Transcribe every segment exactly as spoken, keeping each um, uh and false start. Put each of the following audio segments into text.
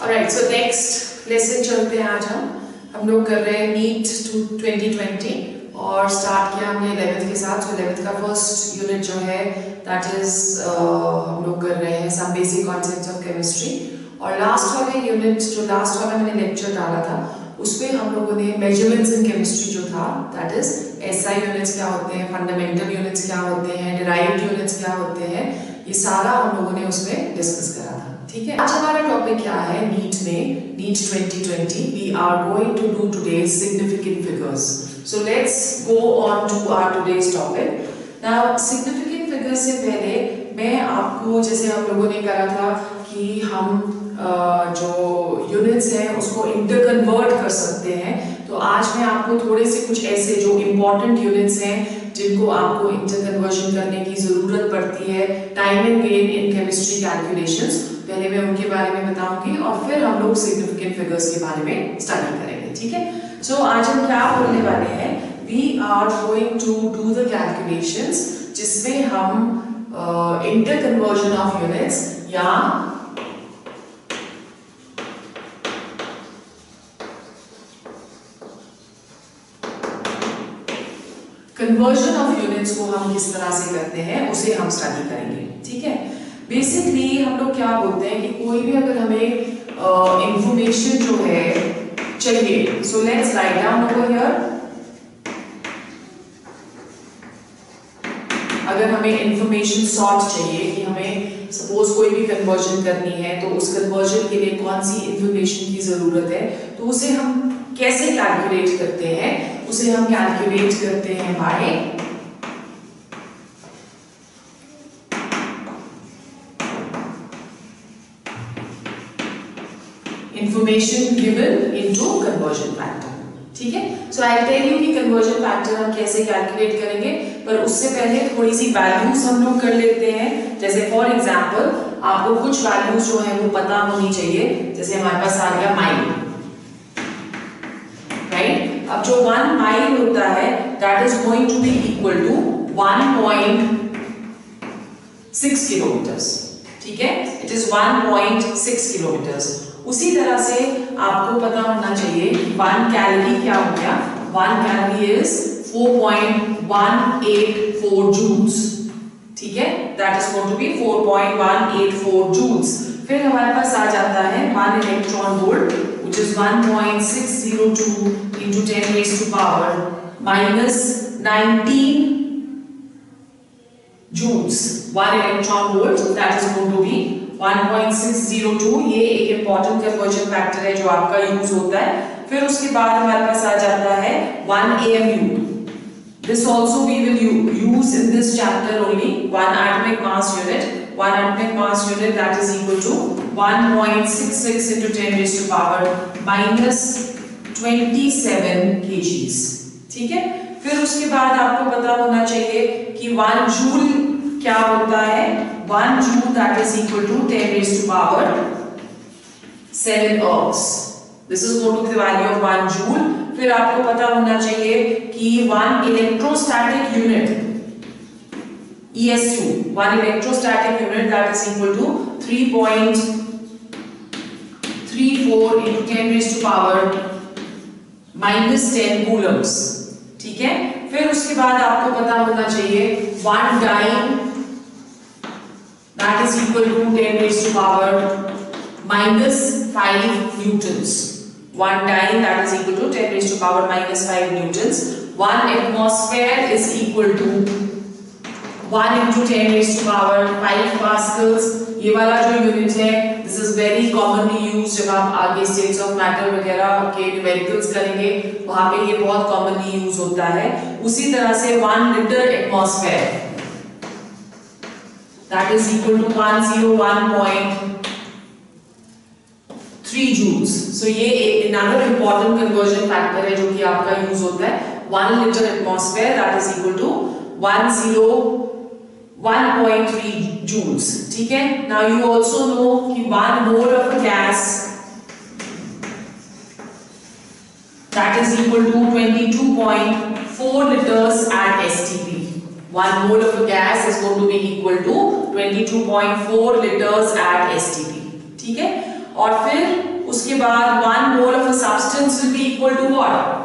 Alright, so next lesson चलते हैं। आज हम हम लोग कर रहे हैं नीट ट्वेंटी ट्वेंटी और स्टार्ट किया हमने इलेवेंथ के साथ। सो इलेवेंथ का फर्स्ट यूनिट जो है दैट इज हम लोग कर रहे हैं some basic concepts of chemistry. और लास्ट वाले यूनिट जो लास्ट वाला मैंने लेक्चर डाला था उसमें हम लोगों ने मेजरमेंट्स इन केमिस्ट्री जो था दैट इज एसआई यूनिट्स क्या होते हैं, फंडामेंटल यूनिट्स क्या होते हैं, डिराइव्ड यूनिट्स क्या होते हैं, ये सारा हम लोगों ने उसमें डिस्कस करा था। ठीक है, आज हमारा टॉपिक क्या है नीट में, NEET twenty twenty we are going to do today significant figures. So let's go on to our today's topic. Now significant figures से पहले मैं आपको, जैसे हम लोगों ने करा था कि हम Uh, जो यूनिट्स हैं उसको इंटर कन्वर्ट कर सकते हैं, तो आज मैं आपको थोड़े से कुछ ऐसे जो इम्पोर्टेंट यूनिट्स हैं जिनको आपको इंटर कन्वर्जन करने की जरूरत पड़ती है time and gain in chemistry calculations, पहले मैं उनके बारे में बताऊंगी और फिर हम लोग सिग्निफिकेंट फिगर्स के बारे में स्टडी करेंगे। ठीक है, सो so, आज हम क्या बोलने वाले हैं, we are going to do the calculations जिसमें हम इंटर कन्वर्जन ऑफ यूनिट्स या कन्वर्जन ऑफ यूनिट्स को हम किस तरह से करते हैं उसे हम स्टडी करेंगे। ठीक है, बेसिकली हम लोग क्या बोलते हैं कि कोई भी अगर हमें इंफॉर्मेशन uh, जो है चाहिए, so let's write down over here. अगर हमें इंफॉर्मेशन सॉर्ट चाहिए कि हमें सपोज कोई भी कन्वर्जन करनी है तो उस कन्वर्जन के लिए कौन सी इंफॉर्मेशन की जरूरत है, तो उसे हम कैसे कैलकुलेट करते हैं, उसे हम कैलकुलेट करते हैं by information given into conversion factor. ठीक है, सो आई टेल यू कि कन्वर्जन फैक्टर हम कैसे कैलकुलेट करेंगे, पर उससे पहले थोड़ी सी वैल्यूज हम लोग कर लेते हैं। जैसे फॉर एग्जांपल आपको कुछ वैल्यूज जो है वो पता होनी चाहिए, जैसे हमारे पास आ गया माइल। अब जो वन माइल होता है that is going to be equal to one point six kilometres. ठीक है, it is one point six kilometres. उसी तरह से आपको पता होना चाहिए कि वन कैलोरी क्या हो गया, one calorie is four point one eight four joules. ठीक है, that is going to be four point one eight four joules. फिर हमारे पास आ जाता है one electron volt which is one point six zero two into ten raised to power minus nineteen joules, one electron volt, that is going to be one point six zero two। ये एक important conversion factor है जो आपका use होता है। फिर उसके बाद हमारे पास आ जाता है one A M U। This also we will use in this chapter only, one atomic mass unit, one atomic mass unit that is equal to one point six six into ten raised to power minus twenty-seven kgs। ठीक है, फिर उसके बाद आपको पता होना चाहिए कि वन जूल क्या होता है, one joule that is equal to ten raised to power seven ergs। This is going to be the value of one joule। फिर आपको पता होना चाहिए कि one electrostatic unit E S U, one electrostatic unit that is equal to three point three four into ten raised to power minus ten coulombs। ठीक है, फिर उसके बाद आपको पता होना चाहिए one dyne that is equal to ten raised to power minus five newtons। One dyne that is equal to ten raised to power minus five newtons। One atmosphere is equal to one into ten raised to power five pascals। ये वाला जो unit है this is very commonly used जब आप आगे states of matter वगैरह के numericals करेंगे वहां पे ये बहुत कॉमनली यूज होता है। उसी तरह से one litre atmosphere that is equal to one hundred one point three joules। सो ये एक another important conversion factor है जो कि आपका यूज होता है। one liter atmosphere that is equal to one hundred one point three joules। ठीक है, now you also know कि one mole of a gas that is equal to twenty-two point four liters at S T P। one mole of a gas is going to be equal to twenty-two point four liters at S T P। ठीक है, और फिर उसके बाद one mole of a substance will be equal to what?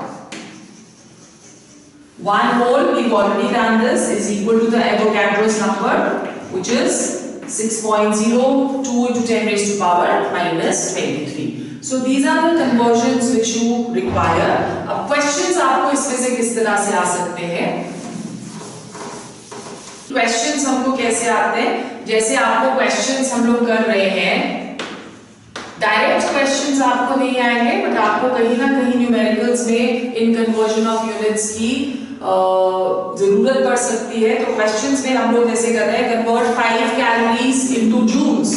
One mole, we've already done this, is equal to the Avogadro's number, which is six point zero two into ten raised to power minus twenty-three. So these are the conversions which you require. अब questions आपको इसमें से किस तरह से आ सकते हैं? Questions हमको कैसे आते हैं? जैसे आपको questions हम लोग कर रहे हैं, डायरेक्ट क्वेश्चंस आपको नहीं आएंगे, बट आपको कहीं ना कहीं न्यूमेरिकल्स में इन कन्वर्जन ऑफ यूनिट्स की जरूरत पड़ सकती है। तो क्वेश्चंस में हम लोग ऐसे कर रहे हैं, convert five calories into joules.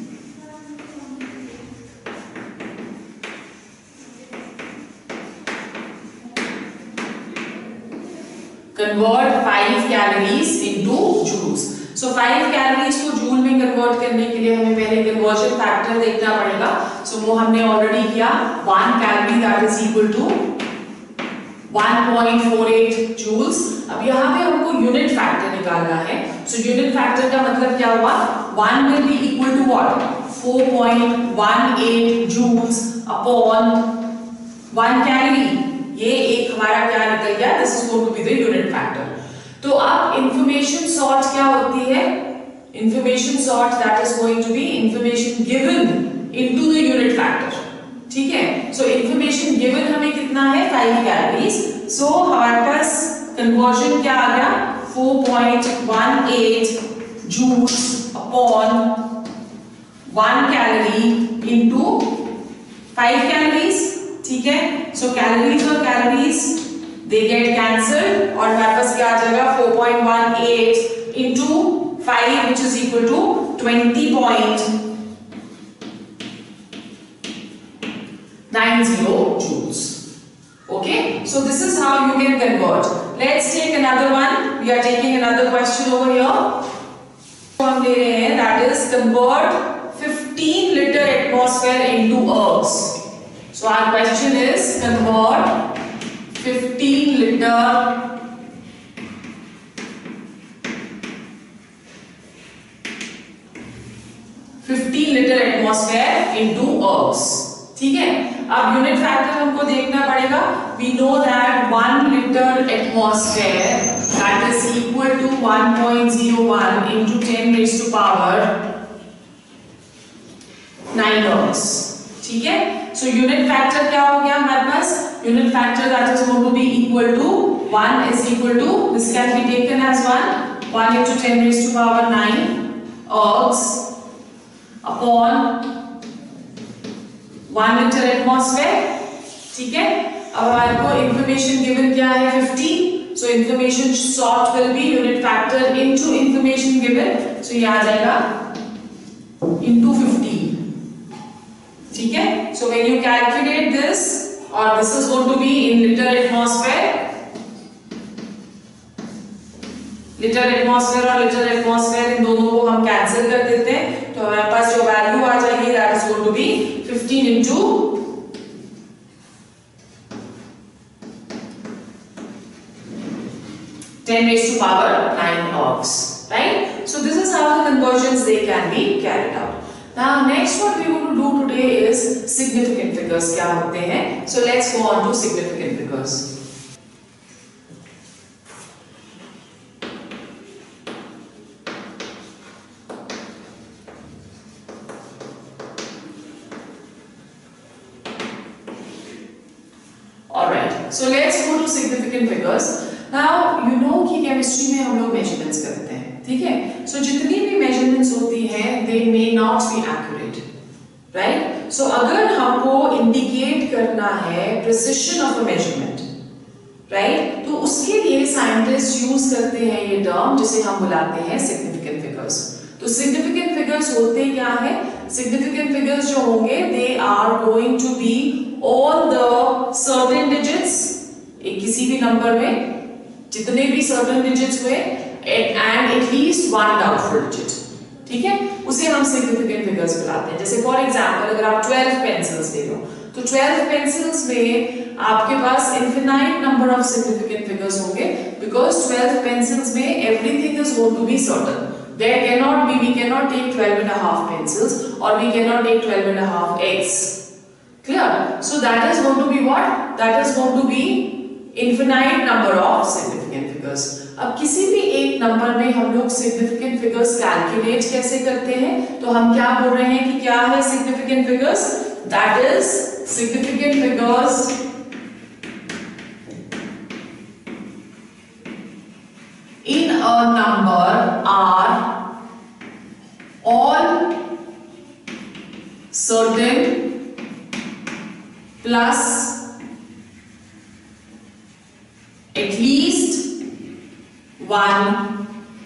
Convert five calories into joules. So five calories को जूल में कन्वर्ट करने के लिए हमें पहले कन्वर्जन फैक्टर देखना पड़ेगा। सो so, वो हमने ऑलरेडी किया, one calorie that is equal to one point four eight joules. अब यहाँ पे हमको यूनिट फैक्टर निकालना है। सो यूनिट फैक्टर का मतलब क्या हुआ? One will be equal to what? Four point one eight joules upon one calorie. ये एक हमारा क्या निकल गया? This is going to be the unit factor. तो अब इंफॉर्मेशन सॉर्ट क्या होती है? Information sought that is going to be information given into the unit factor. ठीक है, सो इंफॉर्मेशन गिवन हमें कितना है? Five calories. सो हमारे पास कन्वर्जन क्या आ गया? Four point one eight joules upon one calorie into five calories. ठीक है, सो कैलोरीज और कैलोरीज they get cancelled और हमारे पास क्या आ जाएगा? Four point one eight into five which is equal to twenty point nine zero joules. Okay, so this is how you can convert. Let's take another one. We are taking another question over here. हम ले रहे हैं, that is convert fifteen liter atmosphere into ergs. So our question is convert fifteen liter fifteen liter atmosphere into ergs. ठीक है, अब unit factor हमको देखना पड़ेगा। We know that one liter atmosphere that is equal to one point zero one into ten raised to power nine ergs. ठीक है, so unit factor क्या हो गया हमारे पास? Unit factor that is going to be equal to one is equal to, this can be taken as one, one into ten raised to power nine ergs upon one liter atmosphere. ठीक है, अब हमारे को information given क्या है? fifteen. So information sought will be unit factor into information given. So ये आ जाएगा into fifteen. ठीक है, so when you calculate this, or this is going to be in liter atmosphere, liter atmosphere और liter atmosphere इन दोनों को हम cancel कर देते हैं, तो हमारे पास जो वैल्यू आ जाएगी that is going to be fifteen into ten raised to power nine ergs, right? So this is how the conversions they can be carried out. Now next what we are going to do today is significant figures क्या होते हैं. So let's go on to significant figures. Alright, so let's go to significant figures. Now you know कि chemistry में हम लोग measurements करते हैं, ठीक है? So जितनी भी measurements होती हैं, they may not be accurate, right? So अगर हमको indicate करना है precision of a measurement, right? तो उसके लिए scientists use करते हैं ये term जिसे हम बुलाते हैं significant figures. तो significant figures होते क्या है? Significant figures जो होंगे, they are going to be all the certain digits, एक किसी भी number में जितने भी certain digits हुए and at least one doubtful digit, ठीक है? उसे हम significant figures बुलाते हैं. जैसे for example अगर आप twelve pencils ले लो, तो twelve pencils में आपके पास infinite number of significant figures होंगे because twelve pencils में everything is going to be certain. There cannot be, we cannot take twelve and a half pencils or we cannot take twelve and a half eggs. Clear? So that is going to be what? That is going to be infinite number of significant figures. अब किसी भी एक number में हम लोग significant figures calculate कैसे करते हैं? तो हम क्या बोल रहे हैं कि क्या है significant figures? That is significant figures in a number are all certain plus at least one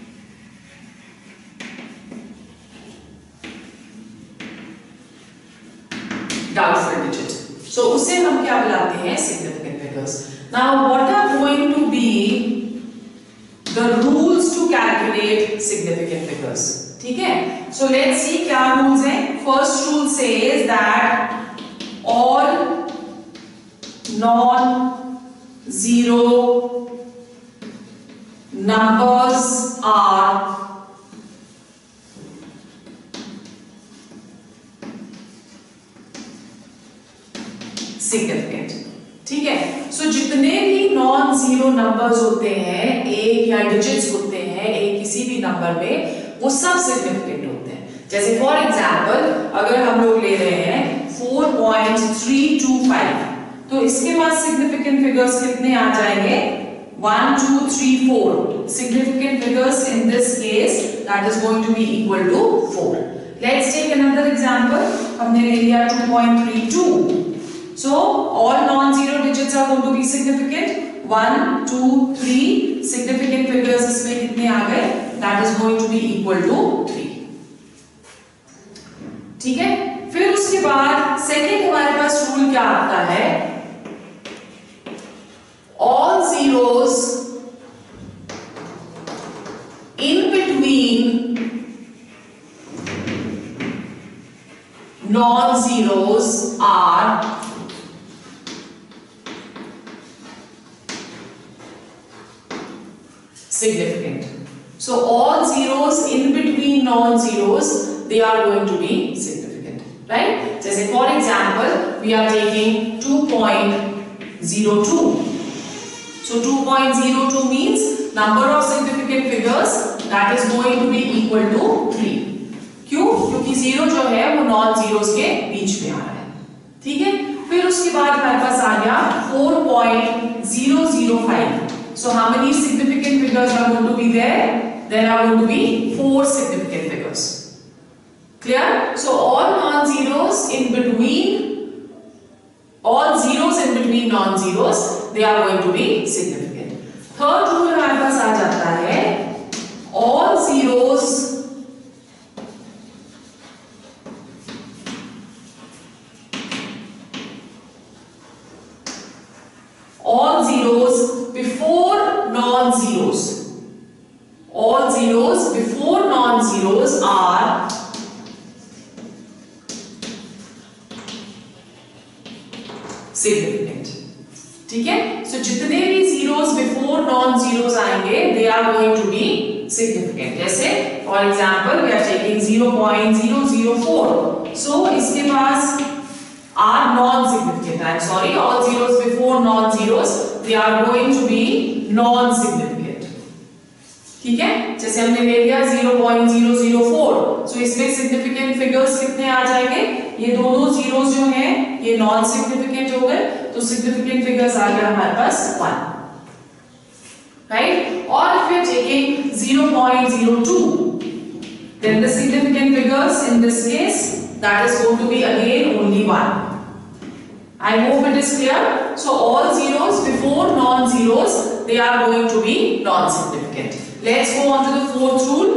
doubtful digit. So उसे हम क्या बुलाते हैं? Significant figures. Now what are going to be the rules to calculate significant figures? ठीक है? So let's see क्या rules हैं. First rule says that all non-zero numbers are significant. ठीक है? So जितने भी non-zero numbers होते हैं, एक या digits होते हैं, एक किसी भी नंबर में, वो सब significant होते हैं. जैसे for example, अगर हम लोग ले रहे हैं four point three two five, तो इसके पास significant figures कितने आ जाएंगे? one, two, three, four. Significant figures in this case, that is going to be equal to four. Let's take another example. हमने ले लिया two point three two. So all non-zero digits are going to be significant. one, two, three. Significant figures इसमें कितने आ गए? That is going to be equal to three. ठीक है? फिर उसके बाद सेकेंड हमारे पास रूल क्या आता है? All zeros in between non-zeros are significant. So all zeros in between non-zeros, they are going to be significant, right? जैसे for example, we are taking two point zero two. So two point zero two means number of significant figures that is going to be equal to three. क्यों? क्योंकि zero जो है वो non-zeros के बीच में आ रहा है. ठीक है? फिर उसके बाद हमारे पास आ गया four point zero zero five. So how many significant figures are going to be there? There are going to be four significant figures. Clear? So all non-zeros in between, all zeros in between non-zeros, they are going to be significant. Third rule हमारे पास आ जाता है, all zeros all zeros before non-zeros, all zeros before non-zeros are significant. ठीक है? So जितने भी zeros before non-zeros आएंगे, they are going to be significant. जैसे for example, we are taking zero point zero zero four. So इसके पास are non-significant. I'm sorry, all zeros before non-zeros, they are going to be non-significant. ठीक है? जैसे हमने ले लिया zero point zero zero four. So इसमें significant figures कितने आ जाएंगे? ये दोनों zeros जो हैं, ये non-significant हो गए, तो significant figures आ गया हमारे पास one. Right? Or if we are taking zero point zero two, then the significant figures in this case, that is going to be again only one. I hope it is clear. So all zeros before non-zeros, they are going to be non-significant. Let's go on to the fourth rule.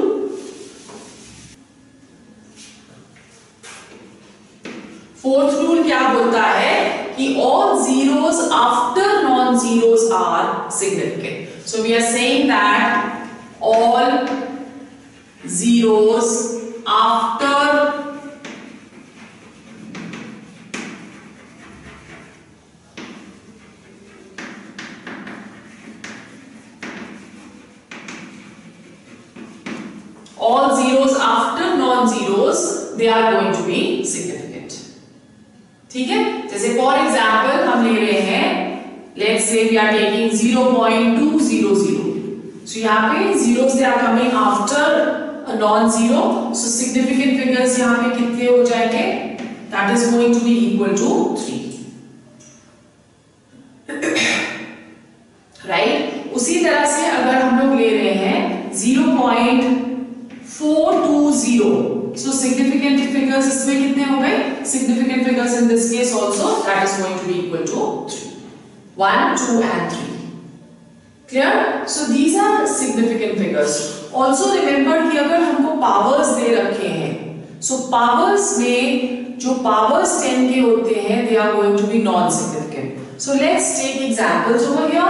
Fourth rule क्या बोलता है कि all zeros after non-zeros are significant. So we are saying that all zeros after all zeros after non-zeros, they are going to be significant. ठीक है? जैसे for example हम ले रहे हैं, let's say we are taking zero point two zero zero, so यहाँ पे zeros they are coming after non zero, so significant figures यहाँ पे कितने हो जाएंगे, that is going to be equal to three, right. उसी तरह से अगर हम लोग ले रहे हैं zero point four two zero, so significant figures इसमें कितने हो गए, significant figures in this case also that is going to be equal to three, one, two and three. Clear? So these are significant figures. Also remember कि अगर हमको powers दे रखे हैं, so powers में जो powers टेन के होते हैं they are going to be non-significant. So let's take examples over here.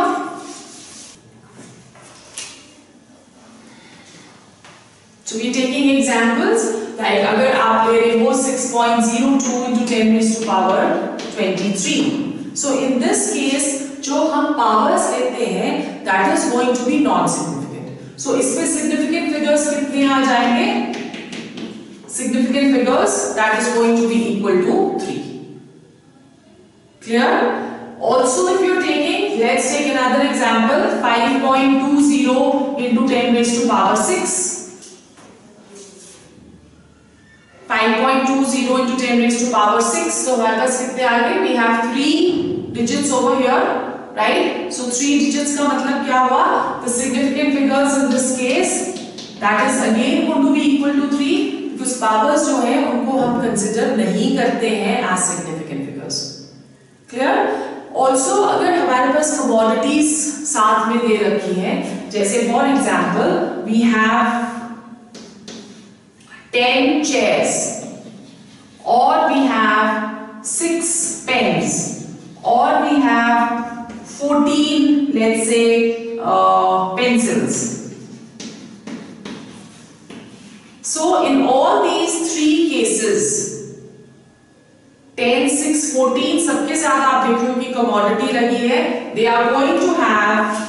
So we are taking examples like अगर आप ले रहे हो six point zero two into ten raised to power twenty three. So in this case जो हम powers लेते हैं that is going to be non significant, so इसमें सिग्निफिकेंट फिगर्स कितने आ जाएंगे, significant figures that is going to be equal to three. Clear? Also if you are taking, let's take another example, five point two zero into ten raised to power six, five point two zero into ten raised to power six, तो हमारे पास कितने आ गए, we have three digits over here, right? So three digits का मतलब क्या हुआ, the significant figures in this case that is again going to be equal to three because powers जो है उनको हम consider नहीं करते हैं as significant figures. Clear? Also अगर हमारे पास commodities साथ में दे रखी हैं, जैसे for example we have ten chairs or we have six pens or we have fourteen, let's say uh, pencils. So in all these three cases ten, six, fourteen सबके साथ आप देख रहे हो कि commodity लगी है, they are going to have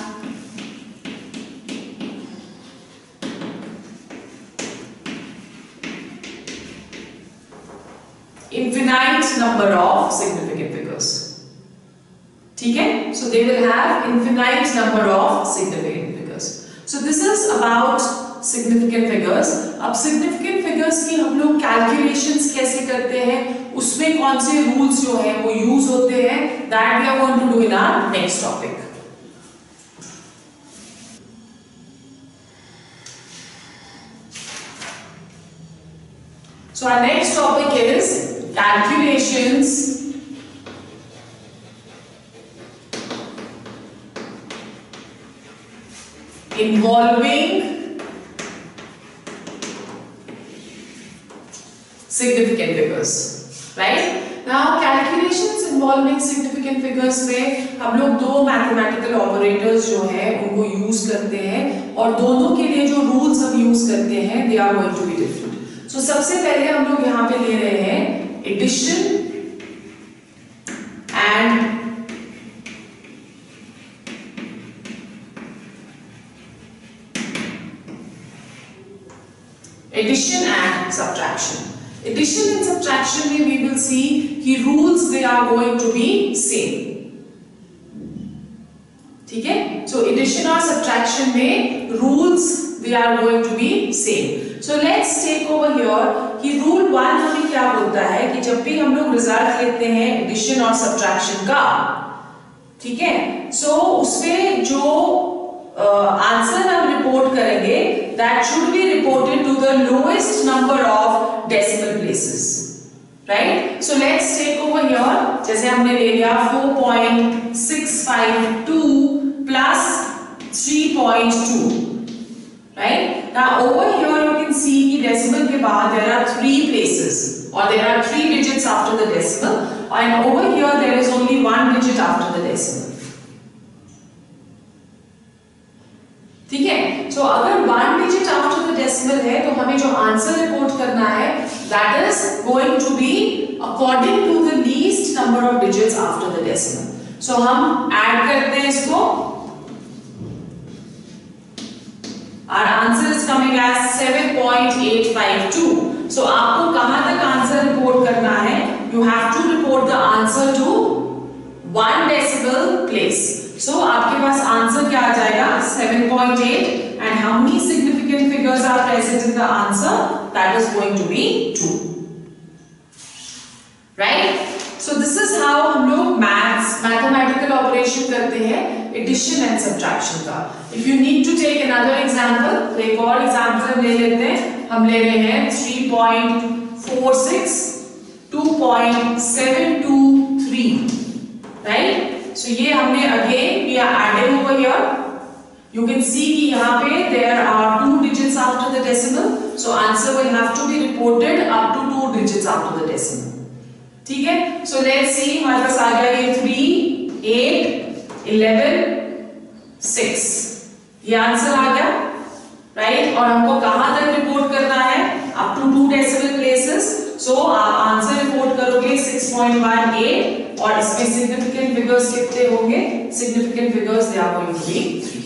infinite number of significant figures. ठीक है, so they will have infinite number of significant figures. So this is about significant figures. अब significant figures की हम लोग calculations कैसे करते हैं, उसमें कौन से rules जो है वो use होते हैं, that we are going to do in our next topic. So our next topic is calculations involving significant figures, right? Now calculations involving significant figures में हम लोग दो mathematical operators जो है उनको use करते हैं और दोनों के लिए जो rules हम use करते हैं they are going to be different. So सबसे पहले हम लोग यहाँ पे ले रहे हैं addition and addition and subtraction. Addition and subtraction में we will see कि rules they are going to be same. ठीक है? So addition और subtraction में rules they are going to be same. So let's take over here कि rule one हमें क्या बोलता है कि जब भी हम लोग result लेते हैं addition और subtraction का, ठीक है? So उसमें जो आंसर uh, हम रिपोर्ट करेंगे that should be reported to the lowest number of decimal places, right? So let's take over here, जैसे हमने ले लिया four point six five two plus three point two, right? Now over here you can see कि decimal के बाद there are three places or there are three digits after the decimal, and over here there is only one digit after the decimal. ठीक है, so अगर one digit after the decimal है तो हमें जो आंसर रिपोर्ट करना है that is going to be according to the least number of digits after the decimal. So हम ऐड करते हैं इसको, our answer is coming as seven point eight five two. So आपको कहां तक आंसर रिपोर्ट करना है, you have to report report the answer to one decimal place. So आपके पास आंसर क्या आ जाएगा? seven point eight, and how many significant figures are present in the answer? That is going to be two. Right? So this is how हम लोग maths, mathematical operation करते हैं addition and subtraction का. If you need to take another example, तो एक और example हम ले लेते हैं. हम ले रहे हैं three point four six, two point seven two three. Right? So ये हमने again we are adding over here. You can see कि यहाँ पे there are two digits after the decimal. So answer will have to be reported up to two digits after the decimal. ठीक है? So let's see, हमारे पास आ गया ये three, eight, eleven, six. ये आंसर आ गया, right? और हमको कहाँ तक रिपोर्ट करना है? Up to two decimal places. So आप आंसर रिपोर्ट करोगे six point one eight, और इसमें significant figures कितने होंगे? Significant figures they are going to be three.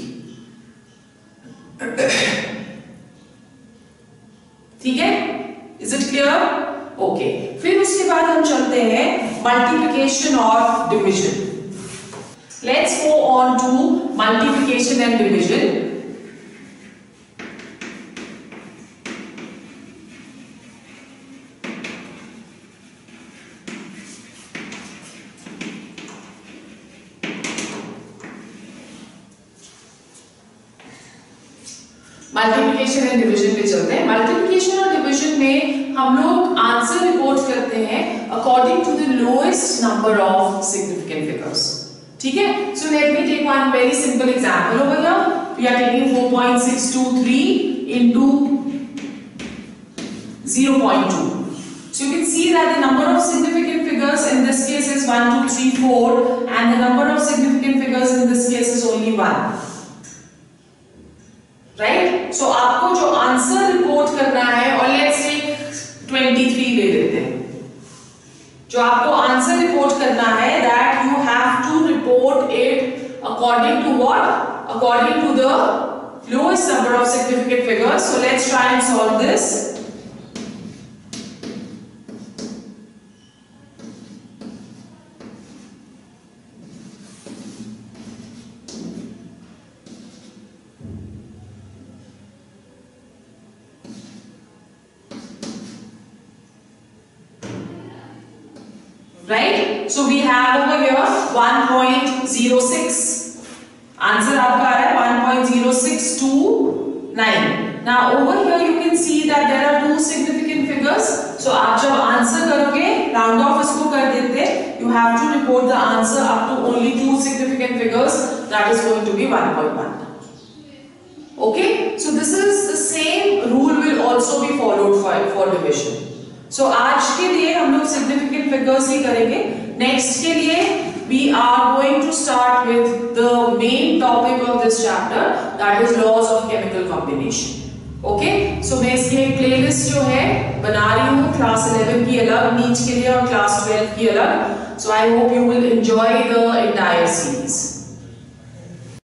ठीक है? Is it clear? Okay okay. फिर उसके बाद हम चलते हैं मल्टीप्लिकेशन और division. Let's go on to multiplication and division. Multiplication and division पे चलते हैं. मल्टीप्लिकेशन और डिवीजन में हम लोग आंसर रिपोर्ट करते हैं according to the lowest number of significant figures. ठीक है? So let me take one very simple example over here. We are taking four point six two three into zero point two. So you can see that the number of significant figures in this case is one, two, three, four, and the number of significant figures in this case is only one. Right? So आपको जो answer report करना है, और let's say twenty-three ले लेते हैं. जो आपको आंसर रिपोर्ट करना है, that you have to report it according to what? According to the lowest number of significant figures. So let's try and solve this. Right? So we have over here one point zero six. Answer आपका आ रहा है one point zero six two nine. Now over here you can see that there are two significant figures. So आप जब answer करोगे, round off इसको कर देते, you have to report the answer up to only two significant figures. That is going to be one point one. Okay? So this is the same rule will also be followed for for division. So आज के लिए हम लोग significant figures ही करेंगे. Next के लिए we are going to start with the main topic of this chapter, that is laws of chemical combination. Okay? So मैं इसकी एक playlist जो है बना रही हूँ, class eleven की अलग, नीट के लिए और class twelve की अलग. So I hope you will enjoy the entire series.